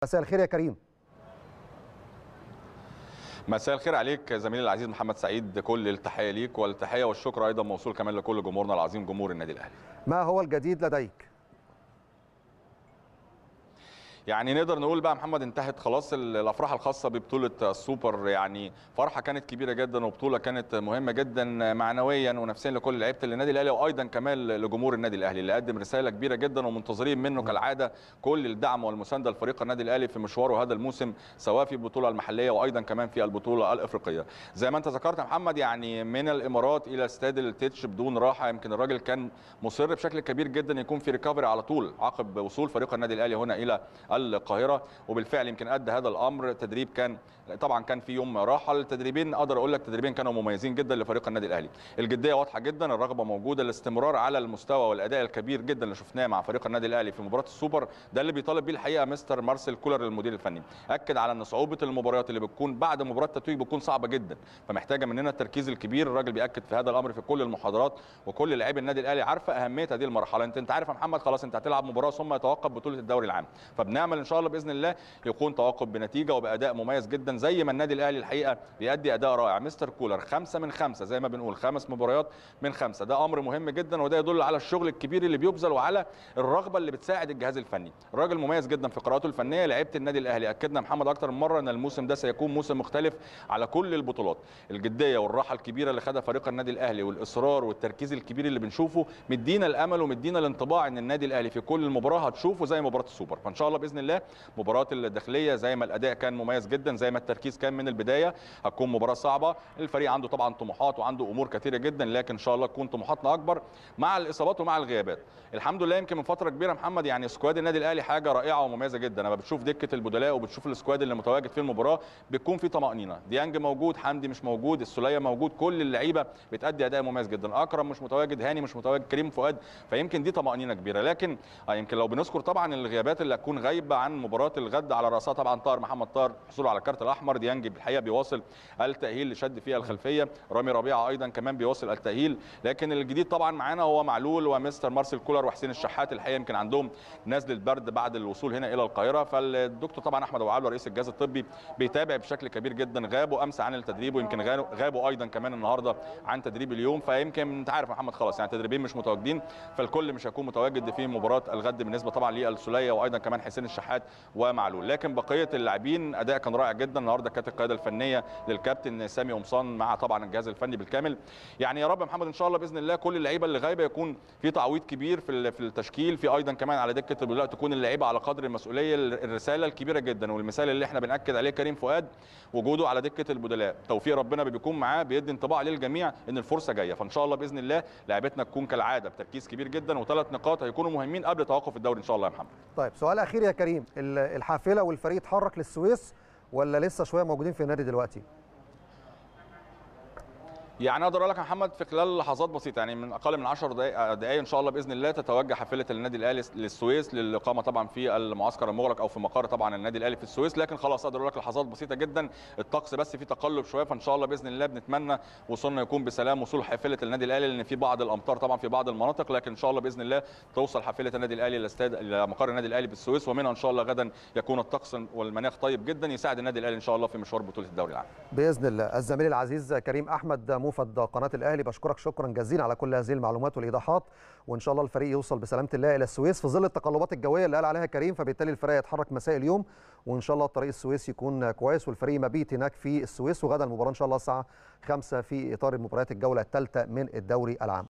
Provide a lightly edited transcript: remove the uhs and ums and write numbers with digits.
مساء الخير يا كريم. مساء الخير عليك زميلي العزيز محمد سعيد، كل التحيه ليك والتحيه والشكر ايضا موصول كمان لكل جمهورنا العظيم جمهور النادي الاهلي. ما هو الجديد لديك؟ يعني نقدر نقول بقى محمد انتهت خلاص الافراح الخاصه ببطوله السوبر، يعني فرحه كانت كبيره جدا وبطوله كانت مهمه جدا معنويا ونفسيا لكل لعيبه النادي الاهلي وايضا كمان لجمهور النادي الاهلي اللي قدم رساله كبيره جدا ومنتظرين منه كالعاده كل الدعم والمسانده لفريق النادي الاهلي في مشواره هذا الموسم، سواء في البطوله المحليه وايضا كمان في البطوله الافريقيه. زي ما انت ذكرت يا محمد، يعني من الامارات الى استاد التتش بدون راحه، يمكن الراجل كان مصر بشكل كبير جدا يكون في ريكفري على طول عقب وصول فريق النادي الاهلي هنا الى القاهره، وبالفعل يمكن ادى هذا الامر. تدريب كان طبعا كان في يوم راحه، التدريبين اقدر اقول لك تدريبين كانوا مميزين جدا لفريق النادي الاهلي، الجديه واضحه جدا، الرغبه موجوده، الاستمرار على المستوى والاداء الكبير جدا اللي شفناه مع فريق النادي الاهلي في مباراه السوبر، ده اللي بيطالب بيه الحقيقه مستر مارسيل كولر المدير الفني. اكد على ان صعوبه المباريات اللي بتكون بعد مباراه التتويج بتكون صعبه جدا، فمحتاجه مننا التركيز الكبير. الراجل بياكد في هذا الامر في كل المحاضرات، وكل لاعبي النادي الاهلي عارفه اهميه هذه المرحله. انت عارف يا محمد خلاص انت هتلعب مباراه ثم يتوقف بطوله الدوري العام، فبنعمل ان شاء الله باذن الله يكون توقف بنتيجه وباداء مميز جدا زي ما النادي الاهلي الحقيقه بيأدي اداء رائع. مستر كولر 5 من 5 زي ما بنقول، 5 مباريات من 5، ده امر مهم جدا وده يدل على الشغل الكبير اللي بيبذل وعلى الرغبه اللي بتساعد الجهاز الفني. الراجل مميز جدا في قراءاته الفنيه لعيبه النادي الاهلي. اكدنا محمد اكتر من مره ان الموسم ده سيكون موسم مختلف على كل البطولات. الجديه والراحه الكبيره اللي خدها فريق النادي الاهلي والاصرار والتركيز الكبير اللي بنشوفه مدينا الامل ومدينا الانطباع ان النادي الاهلي في كل المباراه هتشوفه زي مباراه السوبر. فان شاء الله باذن الله مباراه الداخليه زي ما الاداء كان مميز جدا، زي ما التركيز كان من البدايه، هتكون مباراه صعبه. الفريق عنده طبعا طموحات وعنده امور كثيره جدا، لكن ان شاء الله تكون طموحاتنا اكبر مع الاصابات ومع الغيابات. الحمد لله يمكن من فتره كبيره محمد يعني سكواد النادي الاهلي حاجه رائعه ومميزه جدا. انا بتشوف دكه البدلاء وبتشوف السكواد اللي متواجد في المباراه بتكون في طمانينه، ديانج موجود، حمدي مش موجود، السوليه موجود، كل اللعيبه بتادي اداء مميز جدا، اكرم مش متواجد، هاني مش متواجد، كريم فؤاد، فيمكن دي طمانينه كبيره. لكن يمكن لو بنذكر طبعا الغيابات اللي هتكون غايبه عن مباراه الغد على راسها طبعا طاهر محمد طاهر حصوله على الكارت الاحمر، ديانج الحقيقه بيواصل التاهيل لشد فيها الخلفيه، رامي ربيعه ايضا كمان بيواصل التاهيل. لكن الجديد طبعا معانا هو معلول ومستر مارسيل كولر وحسين الشحات، الحقيقه يمكن عندهم نزله برد بعد الوصول هنا الى القاهره، فالدكتور طبعا احمد ابو عبله رئيس الجهاز الطبي بيتابع بشكل كبير جدا. غابوا امس عن التدريب ويمكن غابوا ايضا كمان النهارده عن تدريب اليوم، فيمكن انت عارف محمد خلاص يعني تدريبين مش متواجدين، فالكل مش هيكون متواجد في مباراه الغد بالنسبه طبعا للسوليه وايضا كمان حسين الشحات ومعلول. لكن بقيه اللاعبين اداء كان رائع جدا النهارده. كانت القياده الفنيه للكابتن سامي قمصان مع طبعا الجهاز الفني بالكامل. يعني يا رب محمد ان شاء الله باذن الله كل اللعيبه اللي غايبه يكون في تعويض كبير في التشكيل، في ايضا كمان على دكه البدلاء تكون اللعيبه على قدر المسؤوليه. الرساله الكبيره جدا والمثال اللي احنا بناكد عليه كريم فؤاد وجوده على دكه البدلاء، توفيق ربنا بيكون معاه بيدي انطباع للجميع ان الفرصه جايه. فان شاء الله باذن الله لعيبتنا تكون كالعاده بتركيز كبير جدا، وثلاث نقاط هيكونوا مهمين قبل توقف الدوري ان شاء الله يا محمد. طيب سؤال اخير يا كريم، الحافله والفريق اتحرك للسويس ولا لسه شويه موجودين في النادي دلوقتي؟ يعني اقدر اقول لك يا محمد في خلال لحظات بسيطه، يعني من اقل من 10 دقائق ان شاء الله باذن الله تتوجه حافله النادي الاهلي للسويس للاقامه طبعا في المعسكر المغلق او في مقر طبعا النادي الاهلي في السويس. لكن خلاص اقدر اقول لك لحظات بسيطه جدا، الطقس بس في تقلب شويه، فان شاء الله باذن الله بنتمنى وصولنا يكون بسلام، وصول حافله النادي الاهلي لان في بعض الامطار طبعا في بعض المناطق، لكن ان شاء الله باذن الله توصل حافله النادي الاهلي الى مقر النادي الاهلي بالسويس، ومنها ان شاء الله غدا يكون الطقس والمناخ طيب جدا يساعد النادي الاهلي ان شاء الله في مشوار بطوله الدوري العام باذن الله. الزميل العزيز كريم احمد موفد قناه الاهلي بشكرك شكرا جزيلا على كل هذه المعلومات والايضاحات، وان شاء الله الفريق يوصل بسلامه الله الى السويس في ظل التقلبات الجويه اللي قال عليها كريم، فبالتالي الفريق يتحرك مساء اليوم، وان شاء الله طريق السويس يكون كويس والفريق مبيت هناك في السويس، وغدا المباراه ان شاء الله الساعه 5 في اطار مباريات الجوله الثالثه من الدوري العام.